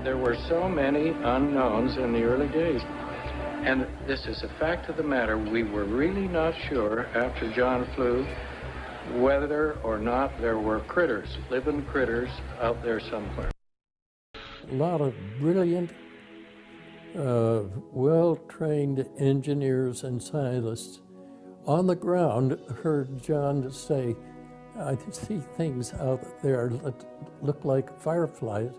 There were so many unknowns in the early days. And this is a fact of the matter. We were really not sure after John flew whether or not there were critters, living critters out there somewhere. A lot of brilliant, well-trained engineers and scientists on the ground heard John say, I see things out there that look like fireflies.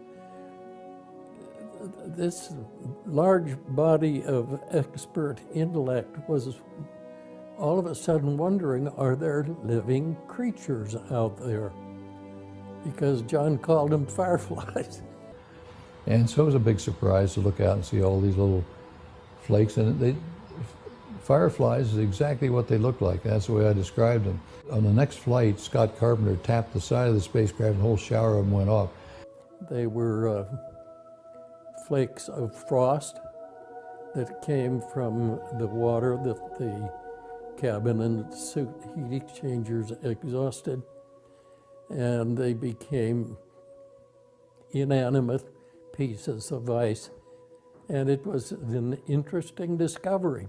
This large body of expert intellect was all of a sudden wondering, are there living creatures out there? Because John called them fireflies. And so it was a big surprise to look out and see all these little flakes. And fireflies is exactly what they look like. That's the way I described them. On the next flight, Scott Carpenter tapped the side of the spacecraft and a whole shower of them went off. They were flakes of frost that came from the water that the cabin and suit heat exchangers exhausted, and they became inanimate pieces of ice, and it was an interesting discovery.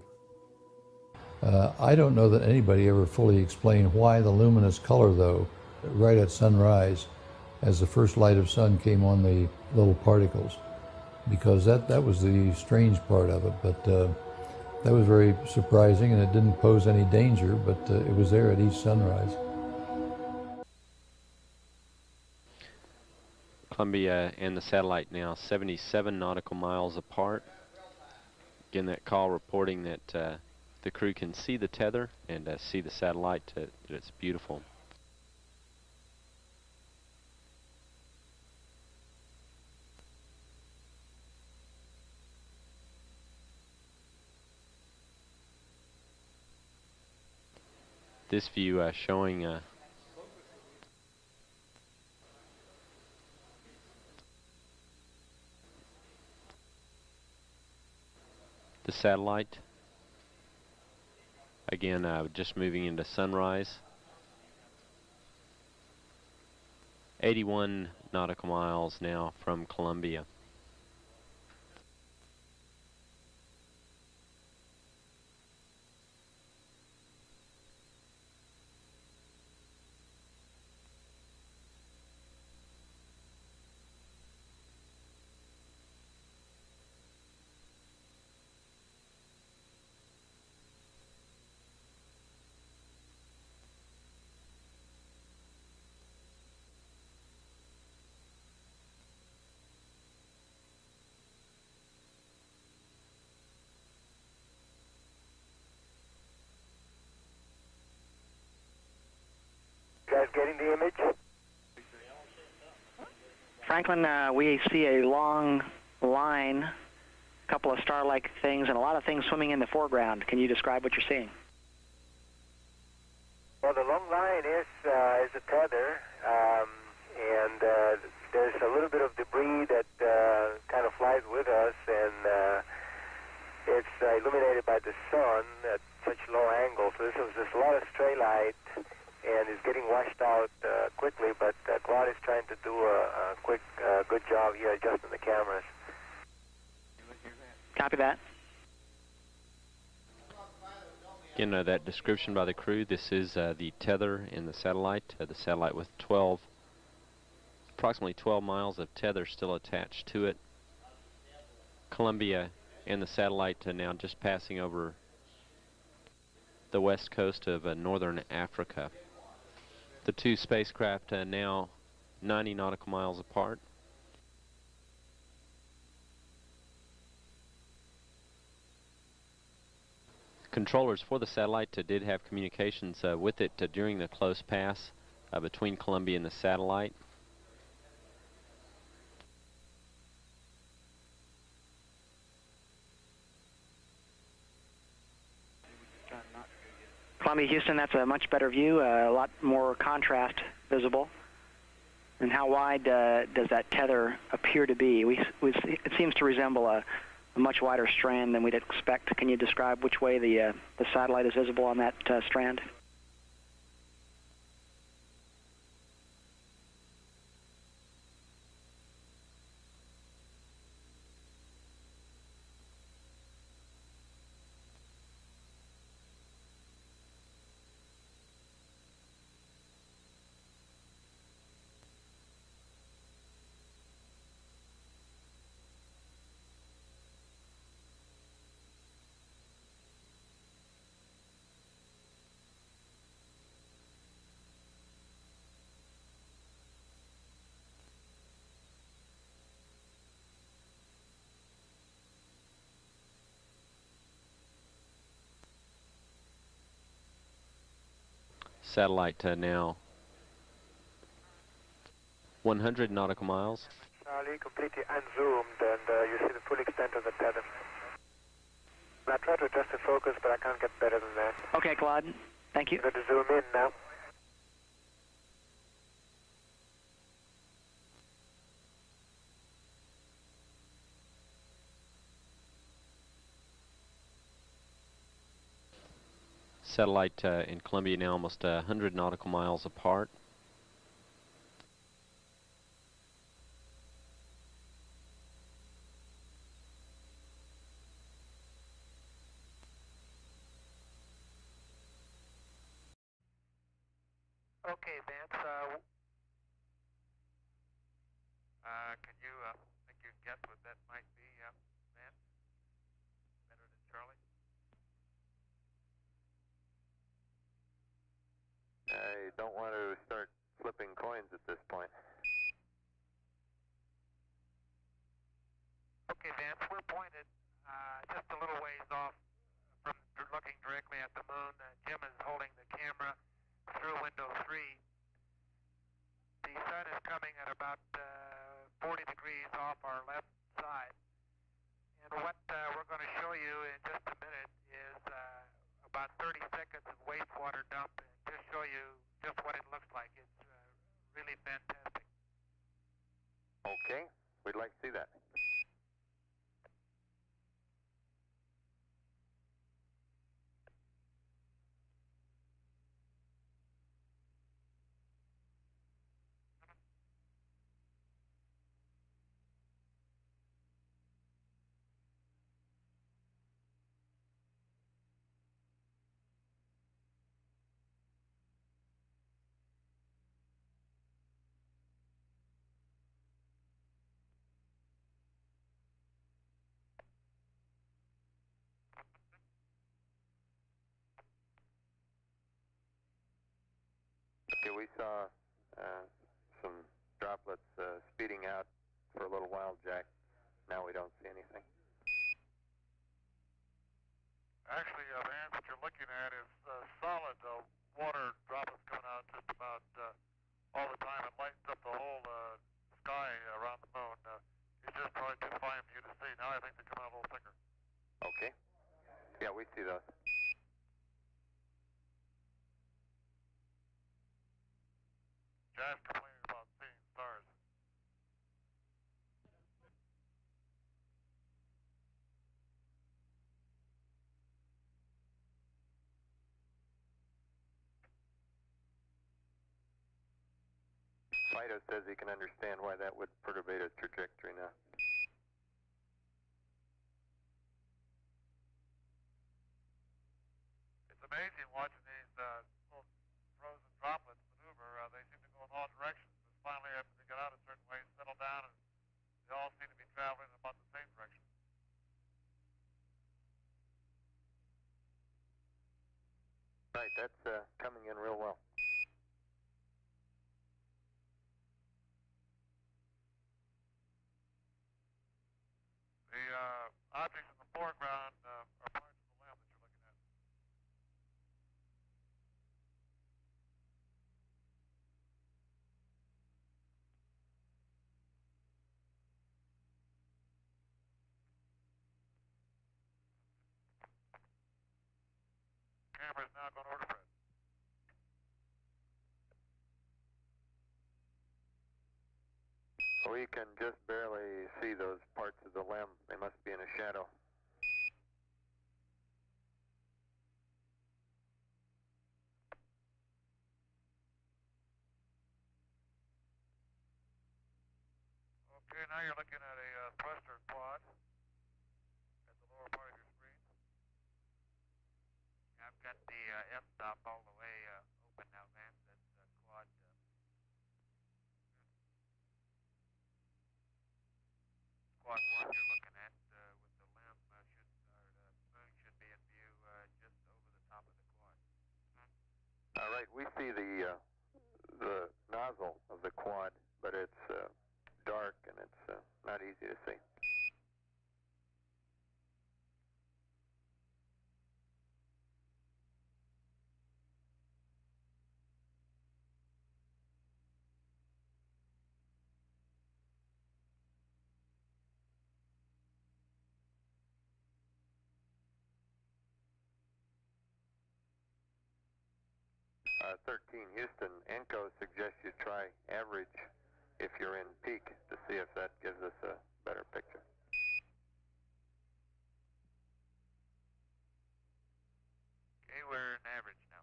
I don't know that anybody ever fully explained why the luminous color, though, right at sunrise, as the first light of sun came on the little particles, because that was the strange part of it. But that was very surprising, and it didn't pose any danger, but it was there at each sunrise. Columbia and the satellite now 77 nautical miles apart. Again, that call reporting that the crew can see the tether and see the satellite. It's beautiful. This view showing the satellite. Again, just moving into sunrise. 81 nautical miles now from Columbia. Guys getting the image? Franklin, we see a long line, a couple of star-like things, and a lot of things swimming in the foreground. Can you describe what you're seeing? Well, the long line is a tether, and there's a little bit of debris that kind of flies with us, and it's illuminated by the sun at such low angles. So there's a lot of stray light, and it's getting washed out quickly, but Claude is trying to do a quick, good job here adjusting the cameras. Copy that. Again, that description by the crew, this is the tether in the satellite with approximately 12 miles of tether still attached to it. Columbia and the satellite now just passing over the west coast of northern Africa. The two spacecraft now 90 nautical miles apart. Controllers for the satellite did have communications with it during the close pass between Columbia and the satellite. Columbia, Houston, that's a much better view, a lot more contrast visible. And how wide does that tether appear to be? It seems to resemble a much wider strand than we'd expect. Can you describe which way the satellite is visible on that strand? satellite now 100 nautical miles. Charlie, completely unzoomed, and you see the full extent of the tether. I try to adjust the focus, but I can't get better than that. Okay, Claude. Thank you. I'm going to zoom in now. Satellite in Columbia now almost 100 nautical miles apart. Okay, Vance, can you think you can guess what that might be, Vance? Better than Charlie? I don't want to start flipping coins at this point. Okay, Vance, we're pointed just a little ways off from looking directly at the moon. Jim is holding the camera through window 3. The sun is coming at about 40 degrees off our left side. And what we're going to show you in just a minute is about 30 seconds of wastewater dump and just show you just what it looks like. It's really fantastic. Okay, we'd like to see that. Okay, we saw some droplets speeding out for a little while, Jack. Now we don't see anything. Actually, Vance, what you're looking at is solid water droplets coming out just about all the time. It lightens up the whole sky around the moon. It's just probably too fine for you to see. Now I think they come out a little thicker. Okay. Yeah, we see those. Jack's complaining about seeing stars. Fido says he can understand why that would perturbate his trajectory now. It's amazing watching these little frozen droplets maneuver. They seem to go in all directions. But finally, after they get out a certain way, settle down, and they all seem to be traveling in about the same direction. Right, that's coming in real well. The objects in the foreground are parts of the limb that you're looking at. Camera's now going over Fred. We can just barely see those parts of the limb. They must be in a shadow. Okay, now you're looking at a thruster quad at the lower part of your screen. I've got the f-stop all the way open now, man. That's quad. Quad 1 you're looking at with the limb the moon should be in view just over the top of the quad. All right, we see the nozzle of the quad, but it's dark and it's not easy to see. 13 Houston, ENCO suggests you try average if you're in peak to see if that gives us a better picture. Okay, we're in average now.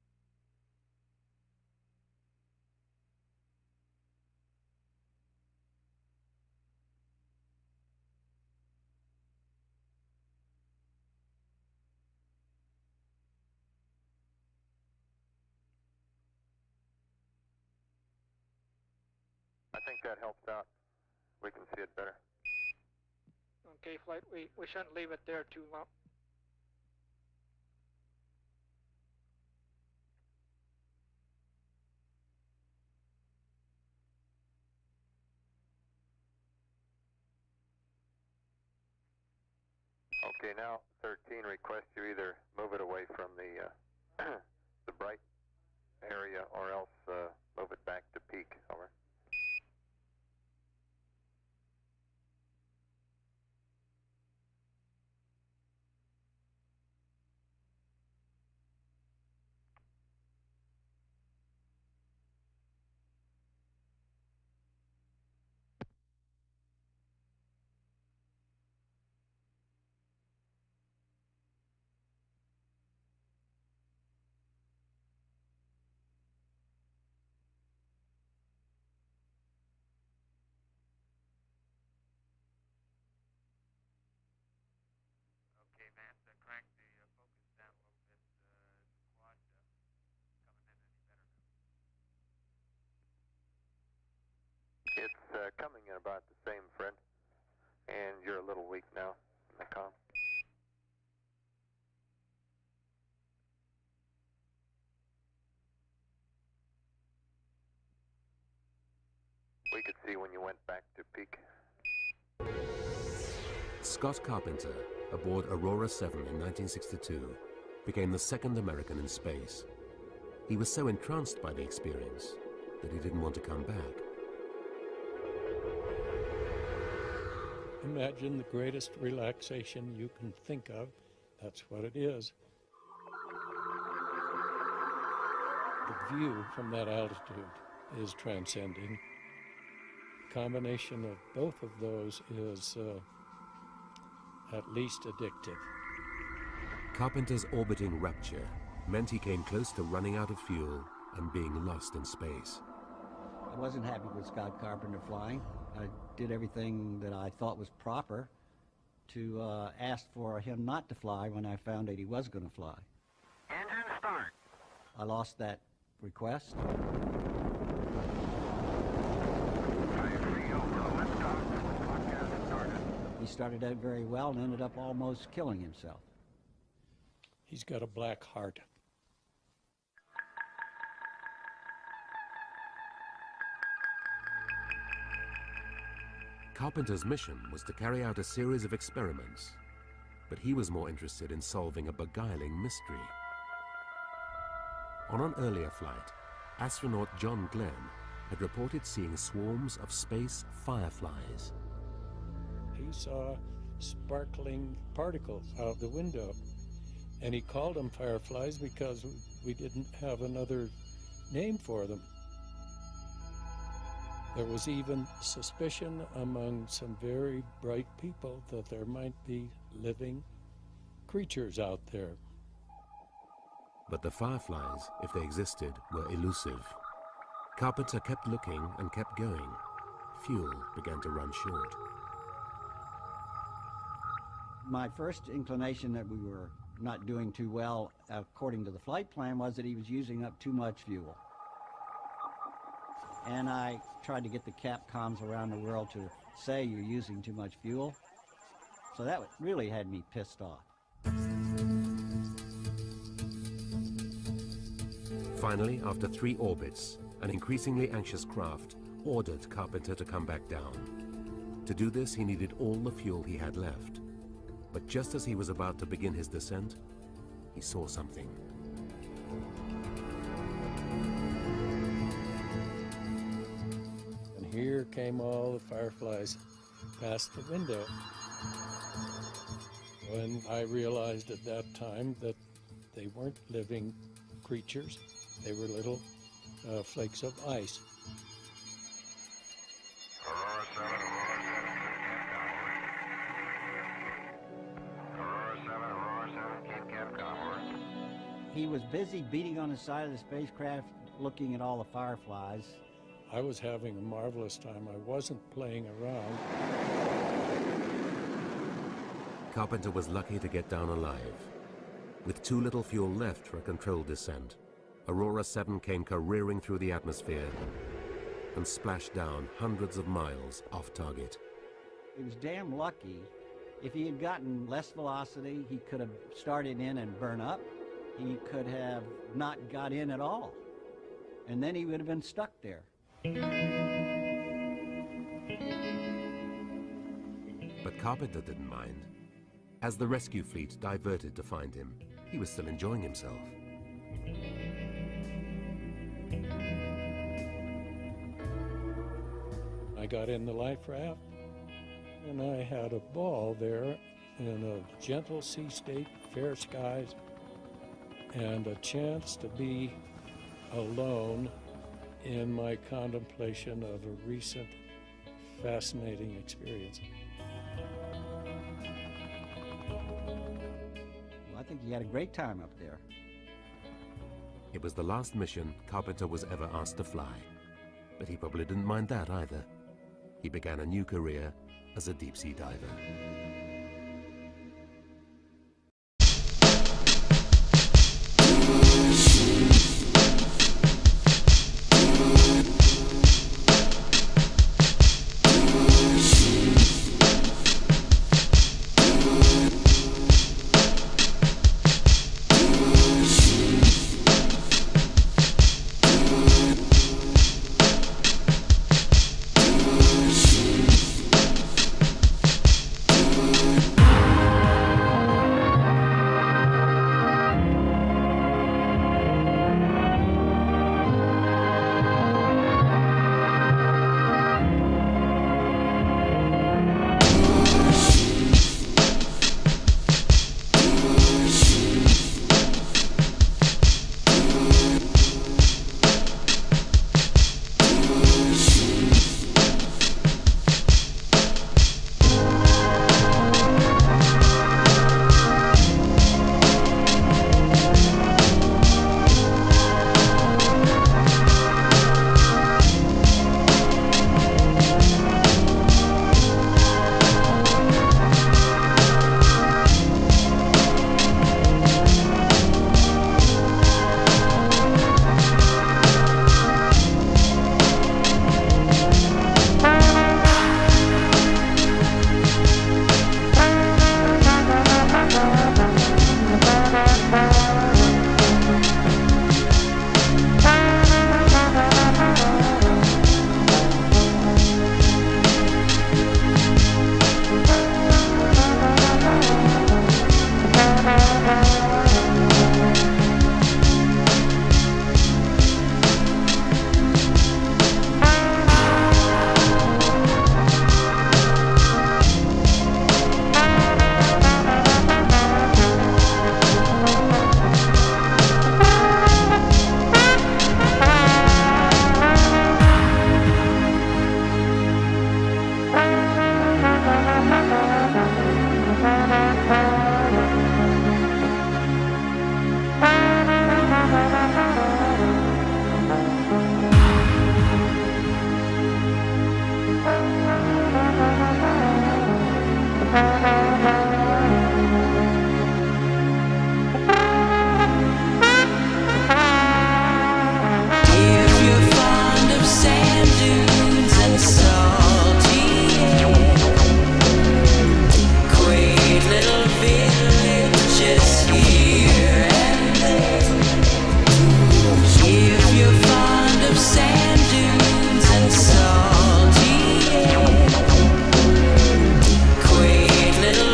I think that helps out. We can see it better. Okay, Flight, we shouldn't leave it there too long. Okay, now 13 requests you either move it away from the the bright area or else move it back to peak. Over. Okay, Vance, crank the focus down a little bit. The quad coming in any better now? It's coming in about the same, Fred. And you're a little weak now in the comm. We could see when you went back to peak. Scott Carpenter, aboard Aurora 7 in 1962, became the second American in space. He was so entranced by the experience that he didn't want to come back. Imagine the greatest relaxation you can think of. That's what it is. The view from that altitude is transcending. Combination of both of those is at least addictive. Carpenter's orbiting rapture meant he came close to running out of fuel and being lost in space. I wasn't happy with Scott Carpenter flying. I did everything that I thought was proper to ask for him not to fly when I found that he was going to fly. Engine start. I lost that request. He started out very well and ended up almost killing himself. He's got a black heart. Carpenter's mission was to carry out a series of experiments, but he was more interested in solving a beguiling mystery. On an earlier flight, astronaut John Glenn had reported seeing swarms of space fireflies. He saw sparkling particles out the window, and he called them fireflies because we didn't have another name for them. There was even suspicion among some very bright people that there might be living creatures out there. But the fireflies, if they existed, were elusive. Carpenter kept looking and kept going. Fuel began to run short. My first inclination that we were not doing too well according to the flight plan was that he was using up too much fuel. And I tried to get the Capcoms around the world to say you're using too much fuel. So that really had me pissed off. Finally, after 3 orbits, an increasingly anxious craft ordered Carpenter to come back down. To do this, he needed all the fuel he had left. But just as he was about to begin his descent, he saw something. And here came all the fireflies past the window. When I realized at that time that they weren't living creatures, They were little flakes of ice. Aurora 7, Cape Capcom, over. He was busy beating on the side of the spacecraft, looking at all the fireflies. I was having a marvelous time. I wasn't playing around. Carpenter was lucky to get down alive. With too little fuel left for a controlled descent, Aurora 7 came careering through the atmosphere and splashed down hundreds of miles off target. He was damn lucky. If he had gotten less velocity, he could have started in and burn up. He could have not got in at all. And then he would have been stuck there. But Carpenter didn't mind. As the rescue fleet diverted to find him, he was still enjoying himself. I got in the life raft, and I had a ball there in a gentle sea state, fair skies, and a chance to be alone in my contemplation of a recent fascinating experience. Well, I think he had a great time up there. It was the last mission Carpenter was ever asked to fly, but he probably didn't mind that either. He began a new career as a deep-sea diver. Little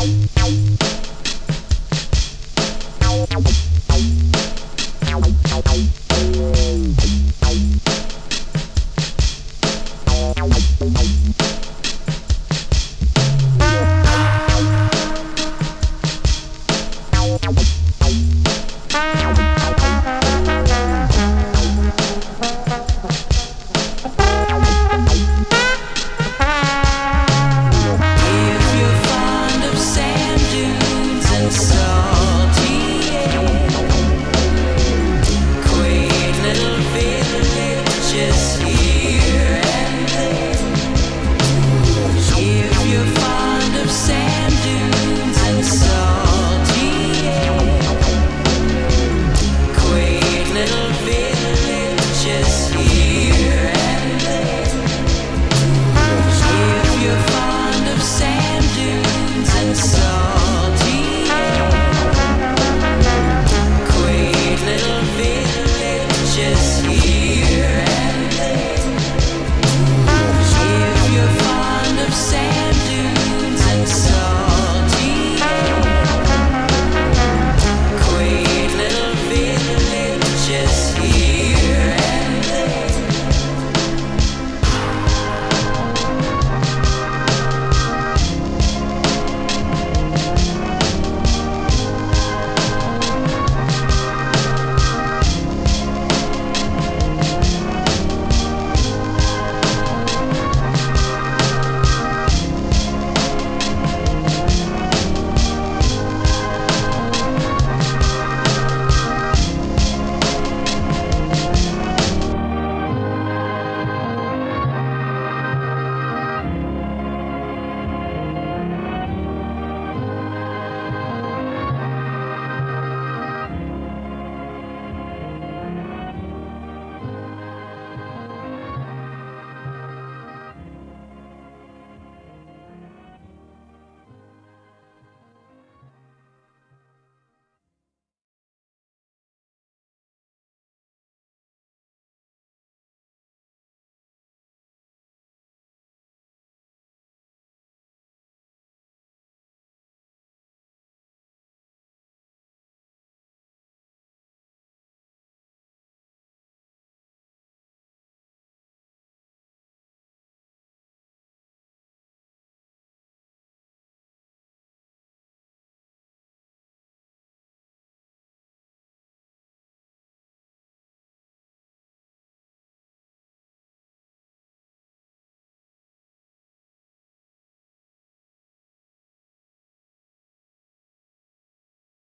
Bye.